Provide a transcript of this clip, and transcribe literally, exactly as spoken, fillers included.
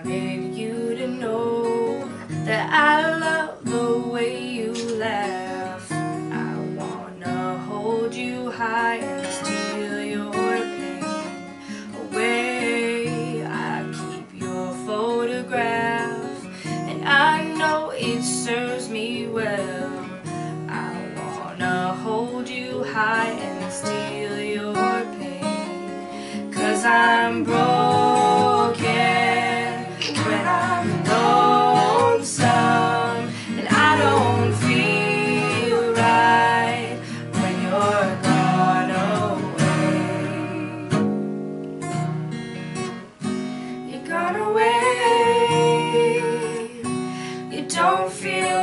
wanted you to know that I love the way you laugh. I wanna hold you high and steal your pain away. I keep your photograph and I know it serves me well. I wanna hold you high and steal your pain, 'cause I'm broken when I'm lonesome, and I don't feel right when you're gone away. You're gone away. You don't feel